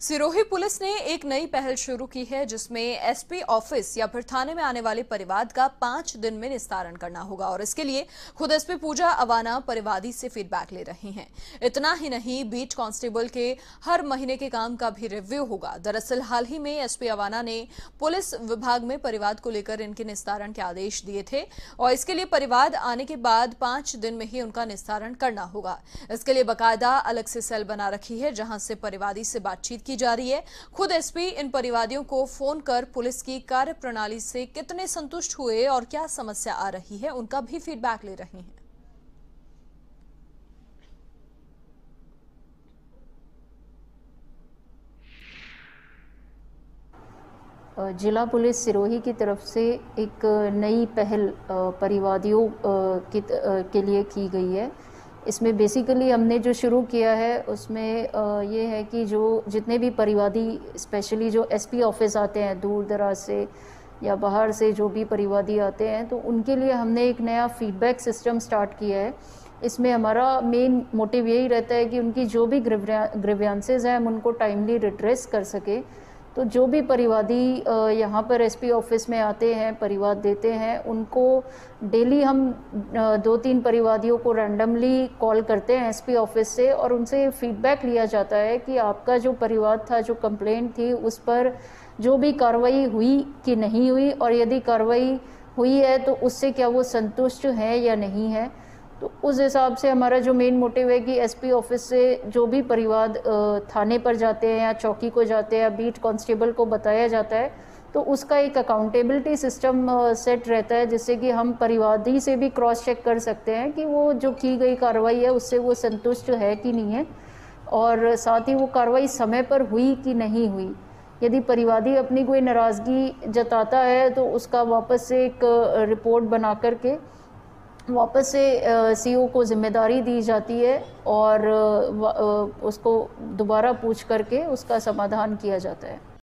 Sirohi police ने एक नई पहल शुरू की है जिसमें एसपी ऑफिस या फिर थाने में आने वाले परिवाद का 5 दिन में निस्तारण करना होगा और इसके लिए खुद एसपी पूजा अवाना परिवादी से फीडबैक ले रही हैं। इतना ही नहीं, बीट कांस्टेबल के हर महीने के काम का भी रिव्यू होगा। दरअसल हाल ही में एसपी अवाना ने पुलिस विभाग में परिवाद को लेकर इनके निस्तारण के आदेश दिए थे और इसके लिए परिवाद आने के बाद 5 दिन में ही उनका निस्तारण करना होगा। इसके लिए बाकायदा अलग से सेल बना रखी है जहां से परिवादी से बातचीत की जा रही है। खुद एसपी इन परिवादियों को फोन कर पुलिस की कार्यप्रणाली से कितने संतुष्ट हुए और क्या समस्या आ रही है उनका भी फीडबैक ले रही हैं। जिला पुलिस सिरोही की तरफ से एक नई पहल परिवादियों के लिए की गई है। इसमें बेसिकली हमने जो शुरू किया है उसमें ये है कि जो जितने भी परिवादी स्पेशली जो एसपी ऑफिस आते हैं दूर दराज से या बाहर से जो भी परिवादी आते हैं तो उनके लिए हमने एक नया फीडबैक सिस्टम स्टार्ट किया है। इसमें हमारा मेन मोटिव यही रहता है कि उनकी जो भी ग्रीवेंसेस हैं हम उनको टाइमली रिड्रेस कर सके। तो जो भी परिवादी यहाँ पर एसपी ऑफिस में आते हैं परिवाद देते हैं उनको डेली हम 2-3 परिवादियों को रैंडमली कॉल करते हैं एसपी ऑफिस से और उनसे फीडबैक लिया जाता है कि आपका जो परिवाद था जो कंप्लेंट थी उस पर जो भी कार्रवाई हुई कि नहीं हुई और यदि कार्रवाई हुई है तो उससे क्या वो संतुष्ट है या नहीं है। तो उस हिसाब से हमारा जो मेन मोटिव है कि एसपी ऑफिस से जो भी परिवाद थाने पर जाते हैं या चौकी को जाते हैं या बीट कांस्टेबल को बताया जाता है तो उसका एक अकाउंटेबिलिटी सिस्टम सेट रहता है जिससे कि हम परिवादी से भी क्रॉस चेक कर सकते हैं कि वो जो की गई कार्रवाई है उससे वो संतुष्ट है कि नहीं है और साथ ही वो कार्रवाई समय पर हुई कि नहीं हुई। यदि परिवादी अपनी कोई नाराज़गी जताता है तो उसका वापस से एक रिपोर्ट बना करके वापस से सीओ को जिम्मेदारी दी जाती है और उसको दोबारा पूछ करके उसका समाधान किया जाता है।